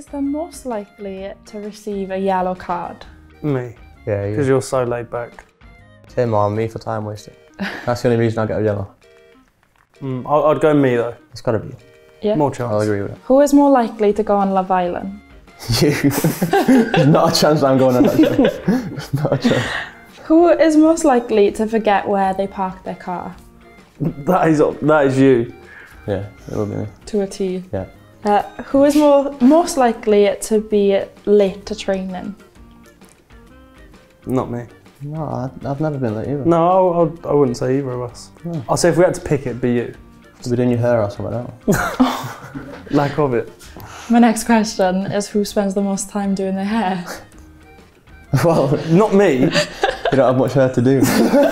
the most likely to receive a yellow card? Me. Yeah, Because you're so laid back. Tim or me for time wasting. That's the only reason I get a yellow. I'd go me though. It's gotta be. Yeah. More chance. I'll agree with it. Who is more likely to go on Love Island? You. There's not a chance I'm going on that show. Not a chance. Who is most likely to forget where they parked their car? That is you. Yeah, it will be me. To a T. Yeah. Who is most likely to be late to training? Not me. No, I've never been late either. No, I wouldn't say either of us. No. I'll say if we had to pick it, it'd be you. To be doing your hair or something else. Lack of it. My next question is who spends the most time doing their hair? Well, Not me. you don't have much hair to do.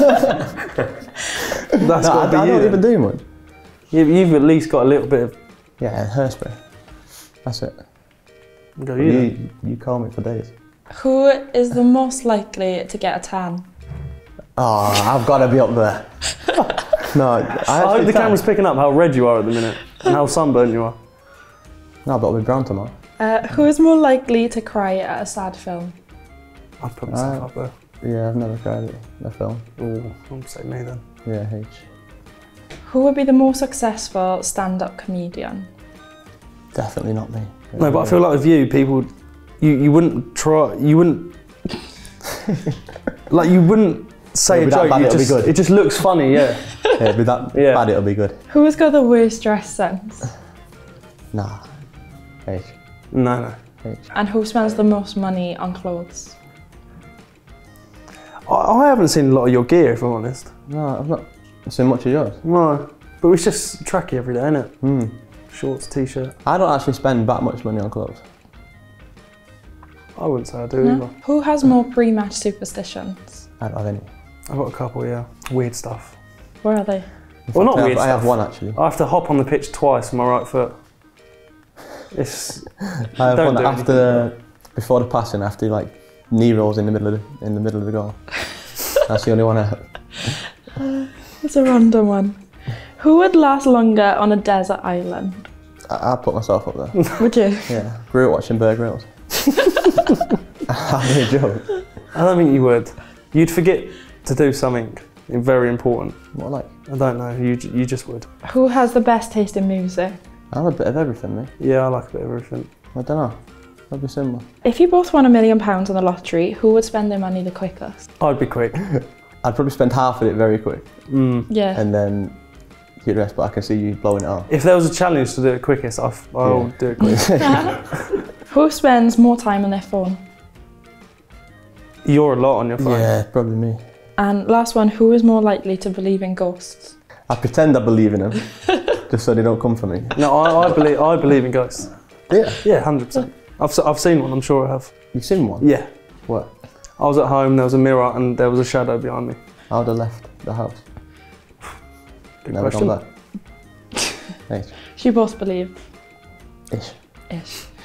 That's got to be I you. don't then. even do much. You've at least got a little bit of. Yeah, hairspray. That's it. Go you. You call me for days. Who is the most likely to get a tan? Oh, I've got to be up there. No, I hope the camera's picking up how red you are at the minute and how sunburned you are. No, but I'll be brown tomorrow. Who is more likely to cry at a sad film? I'd put myself up there. Yeah, I've never cried at a film. Oh, I'll say me then. Yeah, H. Who would be the most successful stand-up comedian? Definitely not me. No, but I feel like with you, people, you wouldn't try, you wouldn't, like you wouldn't say a It'll be that joke, bad, you it'll be just, good. it just looks funny, yeah. Yeah, it'll be that Yeah. bad, it'll be good. Who has got the worst dress sense? Nah. H. No. H. And who spends the most money on clothes? I haven't seen a lot of your gear, if I'm honest. No, I've not seen much of yours. No, but it's just tracky every day, innit? Hmm. Shorts, t-shirt. I don't actually spend that much money on clothes. I wouldn't say I do No? either. Who has more pre-match superstitions? I don't have any. I've got a couple, yeah. Weird stuff. Where are they? Well, not I weird have stuff. one actually. I have to hop on the pitch twice with my right foot. It's. I have Don't one do after, before the passing, after like knee rolls in the middle of the goal. That's the only one I have. It's a random one. Who would last longer on a desert island? I put myself up there. Would you? Yeah, grew up watching Bear Grylls. I'm a joke. I don't think you would. You'd forget to do something very important. What like? I don't know. You just would. Who has the best taste in music? I'm a bit of everything, mate. Yeah, I like a bit of everything. I don't know. That'd be similar. If you both won £1 million on the lottery, who would spend their money the quickest? I'd be quick. I'd probably spend half of it very quick, Yeah. and then the rest. But I can see you blowing it off. If there was a challenge to do it quickest, I'll do it quick. Who spends more time on their phone? You're a lot on your phone. Yeah, probably me. And last one, who is more likely to believe in ghosts? I pretend I believe in them, just so they don't come for me. No, I believe in ghosts. Yeah. Yeah, 100%. I've seen one. I'm sure I have. You've seen one? Yeah. What? I was at home. There was a mirror and there was a shadow behind me. I would have left the house. Good Never question. gone back. Hey. You both believe? Ish. Ish.